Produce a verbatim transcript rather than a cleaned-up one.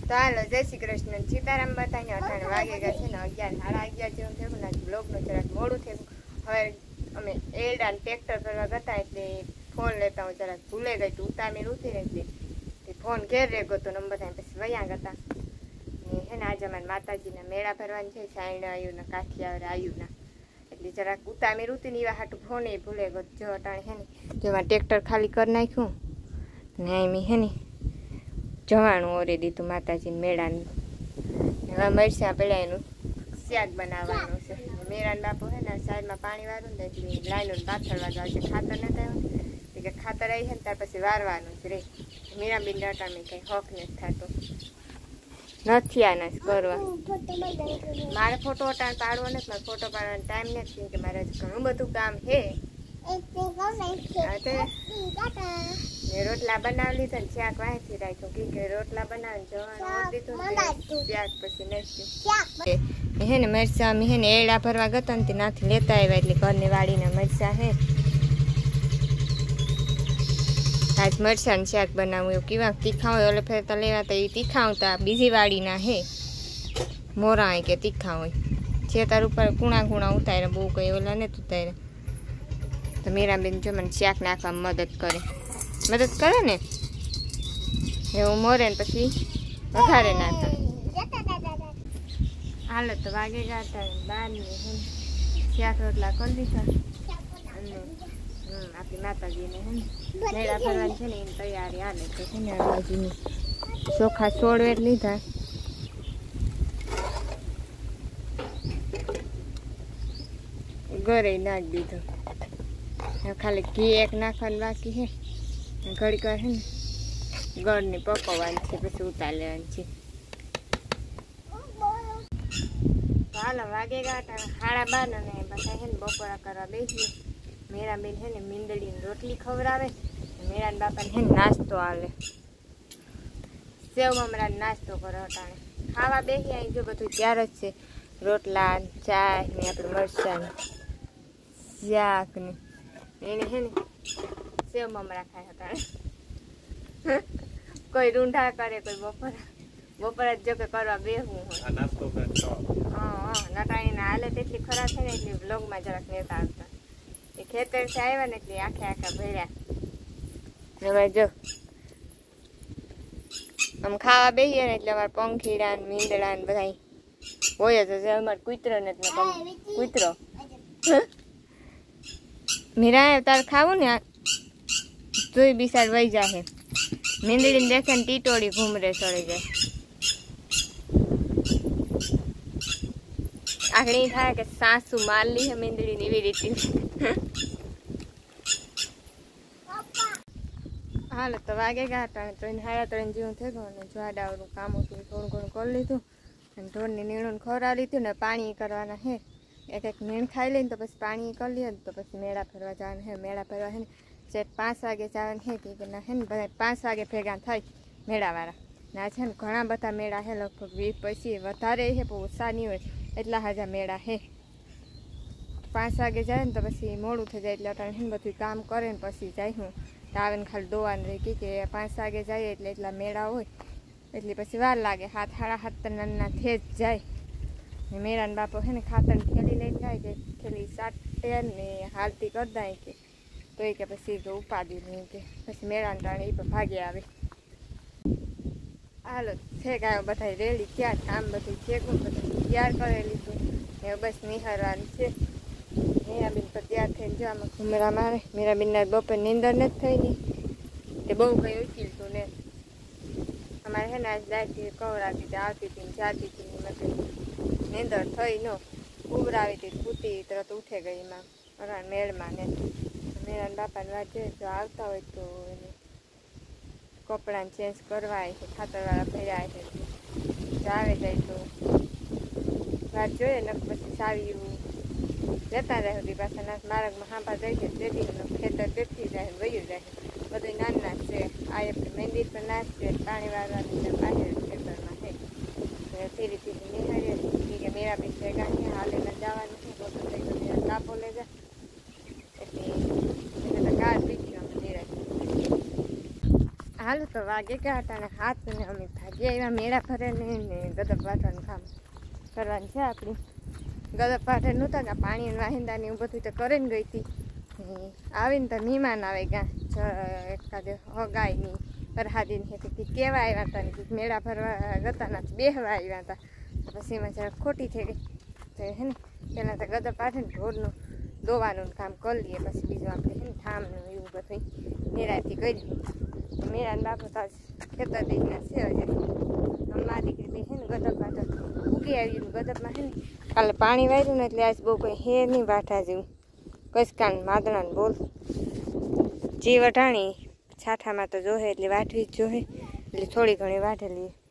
તો હાલો જય શ્રી કૃષ્ણ સીતારામ બતાવીને અઠાણે વાગે ગયા છે ને અગિયાર સાડા અગિયાર જેવું થયું ને બ્લોકનું જરાક મોડું થયું. હવે અમે એરડા ટ્રેક્ટર કરવા ગયા એટલે ફોન લેતા હું જરાક ભૂલે ગઈ તું ઉતામી રૂતી ને એટલે ફોન ઘેર રહી ગયો તો નંબર થાય પછી વયા ગયા ને હે ને આજે અમારે માતાજીના મેળા ભરવાનું છે સાઈણ આવ્યું ને કાઠિયાવાડ આવ્યું ના એટલે જરાક ઉતામી રૂતી ને એવા હાટું ફોન એ ભૂલે ગયો. જો અટાણે હે ને જો એમાં ટ્રેક્ટર ખાલી કરી નાખ્યું ને એમ હે ને જવાનું ઓરી દીધું માતાજીને મેળાનું. હવે મરચાં પેલા એનું શાક બનાવવાનું છે. મેળાને બાપુ હે ને સાઈડમાં પાણી વાળું ને એટલે લાઈનો પાથરવા જાવ છે. ખાતર નથી આવ્યું કે ખાતર આવી છે ને ત્યાર પછી વારવાનું જ રે. મીરાબીન અટાણે કંઈ હોક નથી થતો નથી આને કરવા મારે ફોટો અટાણ પાડવો નથી. મારે ફોટો પાડવાનો ટાઈમ નથી કે મારે ઘણું બધું કામ છે. રોટલા બનાવી લીધા ને શાક વાંચી રાખ્યું કે રોટલા બનાવીને જવાનું દીધું શાક પછી નથી હે ને મરચાં હે ને એડા ભરવા ગતા ને નાથી લેતા આવ્યા એટલે ઘરની વાડીના મરચાં હે. આજ મરચાં ને શાક બનાવવું એવું કેવા તીખા હોય ઓલે ફેરતા લેવા તો એ તીખા આવતા બીજી વાડીના હે મોરા હોય કે તીખા હોય છેતાર ઉપર કુણા કુણા ઉતારે બહુ કઈ ઓલા નથી ઉતારે. તો મીરાબેન જો મને શાક નાખવામાં મદદ કરે મદદ કરે ને એવું મોરે ને પછી વઘારે નાખે. હાલો તો વાગે ગયા બાર ને શાક રોટલા કરી દીધા અને આપણી માતાજીને હે ને મેળા ભરવાની છે ને એની તૈયારી હાલે તો છે ને બાજુની ચોખા સોળવેર લીધા. ઘરે નાખી દીધું ખાલી ઘી એક નાખવાનું બાકી છે. ઘડીક વાર છે ને ગળની પકવવાની છે પછી ઉતાર લેવાની છે. હાલો વાગે ગયા સાડા બાર ને બધા છે ને બપોરા કરવા બેસીએ. મેરાબેન છે ને મીંદડીની રોટલી ખવડાવે મેરાન બાપાને છે ને નાસ્તો આલે સેવ મમરાનો નાસ્તો કરો અટાણે ખાવા બેસી અહીં જો બધું ત્યાર જ છે. રોટલા ચા ને આપણે મરચાં શાક ને એને હે ને સેવ મમરા ખાય હતા. કોઈ રૂંઢા કરે કોઈ બપોરા બપોરા જો કે કરવા બેહવું હોય હા નટાણીને હાલે તેટલી ખરાબ છે ને એટલી બ્લોગમાં જરાક નેતા આવતા એ ખેતરથી આવ્યા ને એટલે આખે આખા ભર્યા. હવે જો આમ ખાવા બેસીએ ને એટલે અમારે પંખીડા ને મીંદડા ને બધા હોય જ અમારે કૂતરો ને એટલે કૂતરો મીરા તારે ખાવું ને જોઈ બિસાડ વહી જાય મીંદડીને દેખે ને ટીટોળી ઘૂમરે ચડી જાય. આગળ થાય કે સાસુ મારલી હે મીંદડી ની એવી રીતે. હાલો તો વાગે ગયા હતા ત્રણ સાડા ત્રણ જેવું થઈ ગયું અને જ્વાડાઓનું કામ હતું થોડું ઘણું કરી લીધું અને ઢોરની નીણું ખવડાવી લીધું ને પાણી કરવાના હે. એક એક નીણ ખાઈ લઈને તો પછી પાણી કરી લઈએ તો પછી મેળા ફરવા જવાનું હે. મેળા ફરવા હે ને જે પાંચ વાગે જવાનું હે કે ના હે ને બધા પાંચ વાગે ભેગા થાય મેળાવાળા ના છે ને ઘણા બધા મેળા હે લગભગ વીસ પછી વધારે હે પણ ઓછા નહીં હોય એટલા હાજા મેળા હે. પાંચ વાગે જાય ને તો પછી મોડું થઈ જાય એટલે અટાણે હે ને બધું કામ કરે ને પછી જાય હું તો આવે ને ખાલી દોવાનું રહી કે પાંચ વાગે જાય એટલે એટલા મેળા હોય એટલે પછી વાર લાગે હાથ સાડા હાથ નાના થઈ જ જાય. મેરાન બાપો હે ને ખાતર થેલી લઈને જાય કે થેલી સાટે ને હાલતી કરી દે કે તો એ કે પછી કે ઉપાડી નહીં કે પછી મેળાને ટાણે એ પણ ભાગે આવે. હાલો છે ગાયો બધા રેડી ક્યાં આમ બધું ચેકું બધું તૈયાર કરી લીધું એ બસ નિહારવાનું છે. મીરાબેન પર તૈયાર થઈને જો આમાં ઘુમરા મારે. મીરાબેનના બપોર નીંદર નથી થઈ ની તે બહુ કંઈ ઉચીલતું ને અમારે હે ને આજ દાયથી કવરાતી હતી આવતી હતી ને જાતી હતી મતલબ નીંદર થઈ ન ઉભરાવી હતી પૂતી તરત ઉઠે ગઈ એમાં અરાણ મેળમાં ને મેળાના બાપાને વાત જોઈએ જો આવતા હોય તો એને કપડાને ચેન્જ કરવા આવે છે ખાતરવાળા ભર્યા છે જો આવે જાય તો વાત જોઈએ ને પછી સાવી લેતા રહે હતી પાછા નાથ માર્ગમાં હાંભા જાય છે તેથી ખેતર તેથી જાય વયું જાય બધું નાના છે. આ આપણે મંદિર પર નાચ છે પાણી વાળવાની બહાર ખેતરમાં છે ધીરે ધીરે નિહાળીએ કે મેરા બી ભેગા છે હાલે ન જવાનું છે તો થઈ ગયો કાપો લઈ જાય એટલે એને તો કાર પીખ્યો અમે નિરાશ. હાલો તો વાગે ગયા હતા ને હાથ ને અમે ભાગી આવ્યા મેળા ફરે ને ગદપ વાટવાનું કામ કરવાનું છે આપણી. ગદપ વાટે નહોતા કે પાણી વાહિંદા ને એવું બધું તો કરીને ગઈ હતી. આવીને તો મહેમાન આવે ગયા એકાદ હગાઈની પરહાદીની હતી કેવા આવ્યા હતા ને મેળા ફરવા ગતા ના બેહવા આવ્યા હતા. પછી એમાં જરાક ખોટી થઈ ગઈ તો હે ને પહેલાં તો ગદપ વાટે ને ઢોરનું દોવાનું કામ કરી લઈએ પછી બીજું આપણે છે ને ઠામનું એવું બધું મેળાથી કર્યું. મેળા બાપુ તો ખેતર દેખના છે હજી મારી દીકરી છે ને ગદપ વાટે ઉગી આવ્યું ગદપમાં છે ને કાલે પાણી વાર્યું ને એટલે આજ બહુ કોઈ હેર નહીં વાટા જેવું કસકાન માદણાને બોલ જે વટાણી છાઠામાં તો જોહે એટલે વાટવી જ જોહે એટલે થોડી ઘણી વાટેલી